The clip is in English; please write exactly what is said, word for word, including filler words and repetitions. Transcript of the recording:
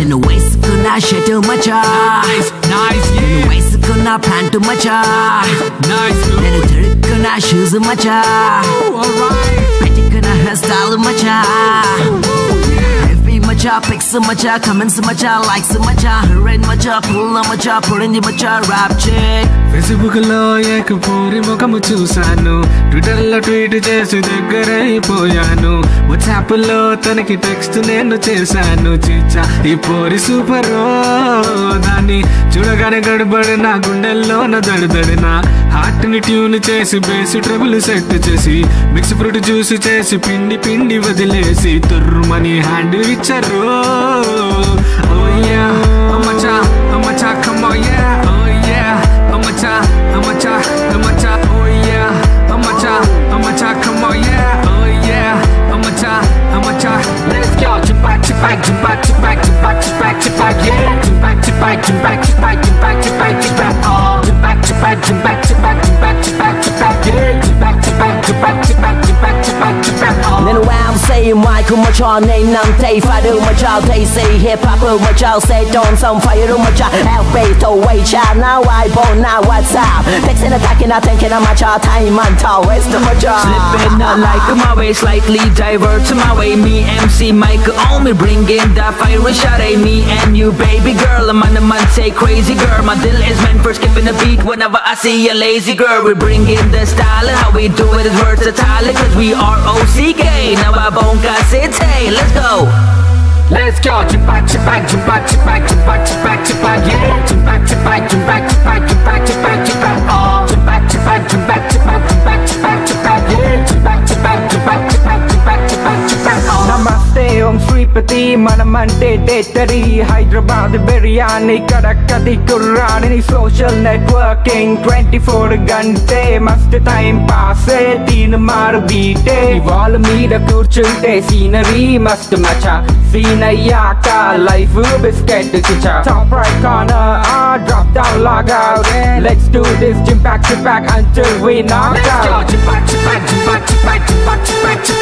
నిన్ను వేసుకున్న షర్టు మచ్చా నిన్ను వేసుకున్న ప్యాంటు మచ్చా నేను తిరుక్కున్న షూస్ మచ్చా పెట్టుకున్న హెయిర్ స్టైల్ మచ్చా Macha, pics macha, comments macha, likes macha, rain macha, pull macha, pulling macha, rap chick. Facebook lo ek puri mukham chusanu, Twitter lo tweet chesi daggarayipoyanu, WhatsApp lo tanaki text nenu chesanu, chicha ee pori super ro dani chudagane gadbadi na gundello na dadadina, heart ni tune chesi bass treble set chesi, mix fruit juice chesi pindi pindi vadilesi, turmani hand ichcharu. Oh yeah, oh macha, oh macha, come on yeah, oh yeah, oh macha, oh macha, oh macha, oh yeah, oh macha, oh macha, come on yeah, oh yeah, oh macha, oh macha. Let's go, jump back, jump back, jump back, jump back, jump back, jump back, jump back, yeah, jump back, jump back, jump back, jump back, jump back, jump back, jump back, oh, jump back, jump back, jump back, jump back, jump back, jump back, jump back, yeah, jump back, jump back, jump back, jump back, jump back, jump back, jump back, oh. Then I'm saying Michael Macha name nam tay fire Macha they say hip hop Macha say don't some fire Macha help to wait child now I born now what's up texting attacking I thinking I'm Macha time and tall where's the Macha slipping out like my way slightly divert to my way me M C Michael on me bringing that fire shot at me and you baby girl I'm on the man say crazy girl my deal is meant for skipping the beat whenever I see a lazy girl we bring in the style and how we do it is versatile cause we are O C K now I bonka city let's go. Let's go, jump back, jump back, jump back, jump back, jump back, jump back, jump back, yeah, jump back, jump back, jump back, jump back, jump back, jump back, jump back, oh, jump back, jump back, jump back, jump back, jump back, jump back, jump back, yeah, jump back, jump back, jump back, jump back, jump back, jump back, jump back, oh. Namaste, Om Sripati, Manamante, Tetari, Hyderabad, Biryani, Kadakati, Kurani, social networking, twenty-four gante, must time pass, teen mar beat, wall me the kurchunte, scenery must macha, Sinayaka, life biscuit, chicha, top right corner, ah, drop down, log out, let's do this, jump back, jump back until we knock out. Let's go, jump back, jump back, jump back, jump back, jump back, jump back, jump back.